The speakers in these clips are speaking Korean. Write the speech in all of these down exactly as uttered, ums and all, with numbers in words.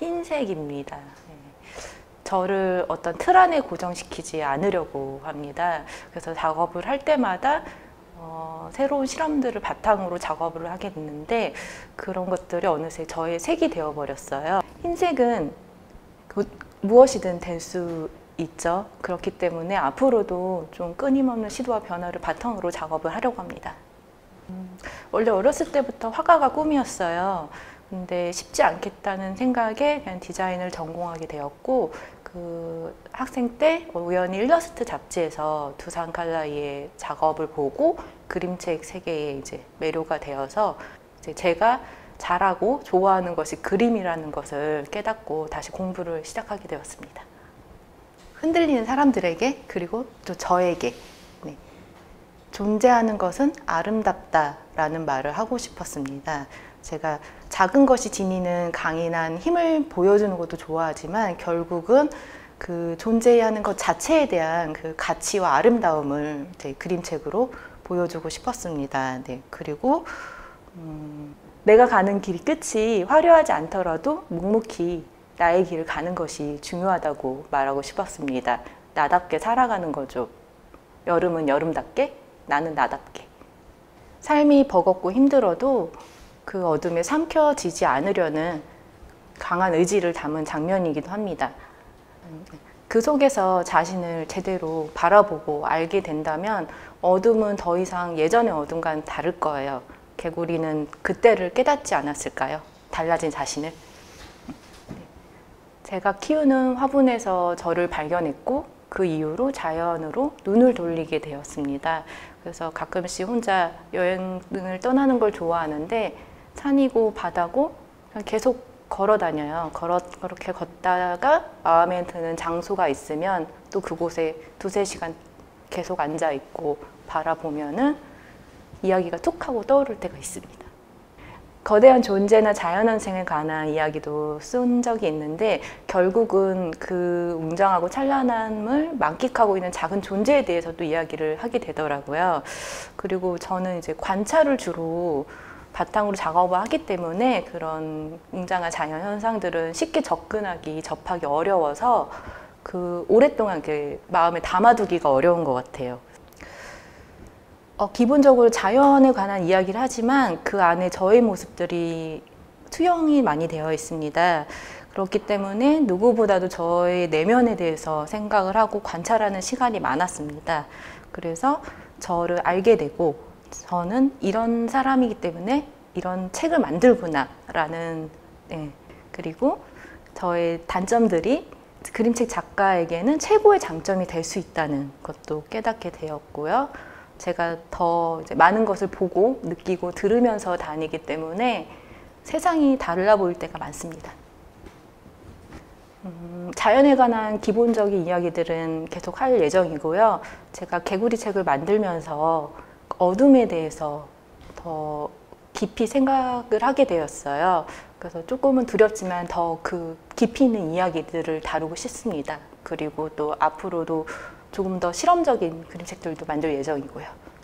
흰색입니다. 네. 저를 어떤 틀 안에 고정시키지 않으려고 합니다. 그래서 작업을 할 때마다 어, 새로운 실험들을 바탕으로 작업을 하게 됐는데 그런 것들이 어느새 저의 색이 되어버렸어요. 흰색은 그, 무엇이든 될 수 있죠. 그렇기 때문에 앞으로도 좀 끊임없는 시도와 변화를 바탕으로 작업을 하려고 합니다. 음, 원래 어렸을 때부터 화가가 꿈이었어요. 근데 쉽지 않겠다는 생각에 그냥 디자인을 전공하게 되었고, 그 학생 때 우연히 일러스트 잡지에서 두산 칼라이의 작업을 보고 그림책 세계에 이제 매료가 되어서 이제 제가 잘하고 좋아하는 것이 그림이라는 것을 깨닫고 다시 공부를 시작하게 되었습니다. 흔들리는 사람들에게 그리고 또 저에게 네. 존재하는 것은 아름답다라는 말을 하고 싶었습니다. 제가 작은 것이 지니는 강인한 힘을 보여주는 것도 좋아하지만 결국은 그 존재하는 것 자체에 대한 그 가치와 아름다움을 제 그림책으로 보여주고 싶었습니다. 네. 그리고 음, 내가 가는 길 끝이 화려하지 않더라도 묵묵히 나의 길을 가는 것이 중요하다고 말하고 싶었습니다. 나답게 살아가는 거죠. 여름은 여름답게, 나는 나답게. 삶이 버겁고 힘들어도 그 어둠에 삼켜지지 않으려는 강한 의지를 담은 장면이기도 합니다. 그 속에서 자신을 제대로 바라보고 알게 된다면 어둠은 더 이상 예전의 어둠과는 다를 거예요. 개구리는 그때를 깨닫지 않았을까요? 달라진 자신을. 제가 키우는 화분에서 저를 발견했고 그 이후로 자연으로 눈을 돌리게 되었습니다. 그래서 가끔씩 혼자 여행을 떠나는 걸 좋아하는데 산이고 바다고 계속 걸어 다녀요. 걸어, 그렇게 걷다가 마음에 드는 장소가 있으면 또 그곳에 두세 시간 계속 앉아 있고 바라보면은 이야기가 툭 하고 떠오를 때가 있습니다. 거대한 존재나 자연현생에 관한 이야기도 쓴 적이 있는데 결국은 그 웅장하고 찬란함을 만끽하고 있는 작은 존재에 대해서도 이야기를 하게 되더라고요. 그리고 저는 이제 관찰을 주로 바탕으로 작업을 하기 때문에 그런 웅장한 자연 현상들은 쉽게 접근하기, 접하기 어려워서 그 오랫동안 그 마음에 담아두기가 어려운 것 같아요. 어, 기본적으로 자연에 관한 이야기를 하지만 그 안에 저의 모습들이 투영이 많이 되어 있습니다. 그렇기 때문에 누구보다도 저의 내면에 대해서 생각을 하고 관찰하는 시간이 많았습니다. 그래서 저를 알게 되고 저는 이런 사람이기 때문에 이런 책을 만들구나 라는 네. 그리고 저의 단점들이 그림책 작가에게는 최고의 장점이 될 수 있다는 것도 깨닫게 되었고요. 제가 더 이제 많은 것을 보고 느끼고 들으면서 다니기 때문에 세상이 달라 보일 때가 많습니다. 음, 자연에 관한 기본적인 이야기들은 계속 할 예정이고요. 제가 개구리 책을 만들면서 어둠에 대해서 더 깊이 생각을 하게 되었어요. 그래서 조금은 두렵지만 더 그 깊이 있는 이야기들을 다루고 싶습니다. 그리고 또 앞으로도 조금 더 실험적인 그림책들도 만들 예정이고요.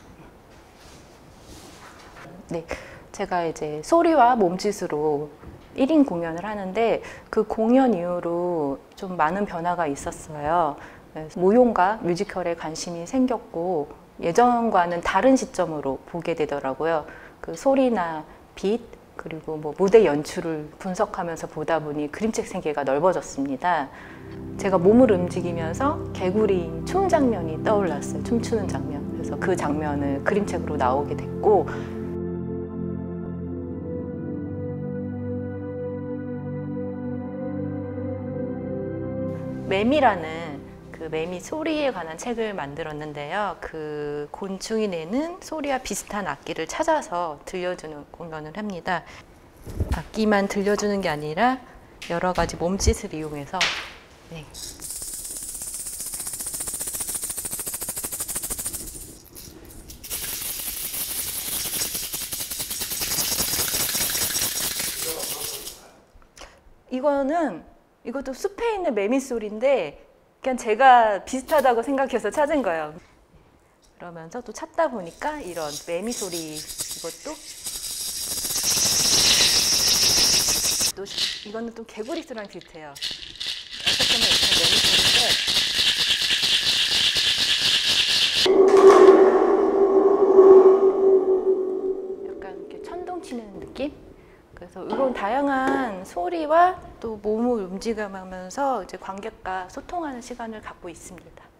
네, 제가 이제 소리와 몸짓으로 일 인 공연을 하는데 그 공연 이후로 좀 많은 변화가 있었어요. 무용과 뮤지컬에 관심이 생겼고 예전과는 다른 시점으로 보게 되더라고요. 그 소리나 빛 그리고 뭐 무대 연출을 분석하면서 보다 보니 그림책 세계가 넓어졌습니다. 제가 몸을 움직이면서 개구리 춤 장면이 떠올랐어요. 춤추는 장면. 그래서 그 장면을 그림책으로 나오게 됐고 매미라는 그 매미 소리에 관한 책을 만들었는데요. 그 곤충이 내는 소리와 비슷한 악기를 찾아서 들려주는 공연을 합니다. 악기만 들려주는 게 아니라 여러 가지 몸짓을 이용해서 네. 이거는 이것도 숲에 있는 매미 소리인데 그냥 제가 비슷하다고 생각해서 찾은 거예요. 그러면서 또 찾다 보니까 이런 매미 소리 이것도 또 이거는 또 개구리 소리랑 비슷해요. 어떻게 보면 이렇게 내는 소리인데 약간 이렇게 천둥 치는 느낌? 그래서 이런 다양한 소리와 또 몸을 움직여가면서 이제 관객과 소통하는 시간을 갖고 있습니다.